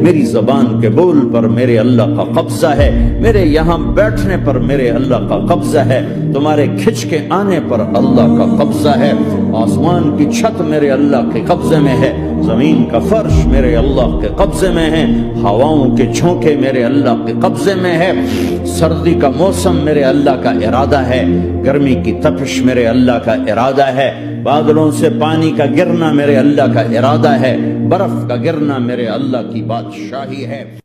मेरी ज़बान के बोल पर मेरे अल्लाह का कब्जा है, मेरे यहाँ बैठने पर मेरे अल्लाह का कब्जा है, तुम्हारे खिंच के आने पर अल्लाह का कब्जा है। आसमान की छत मेरे अल्लाह के कब्जे में है, जमीन का फर्श मेरे अल्लाह के कब्जे में है, हवाओं के झोंके मेरे अल्लाह के कब्जे में है, सर्दी का मौसम मेरे अल्लाह का इरादा है, गर्मी की तपिश मेरे अल्लाह का इरादा है, बादलों से पानी का गिरना मेरे अल्लाह का इरादा है, बर्फ का गिरना मेरे अल्लाह की बादशाही है।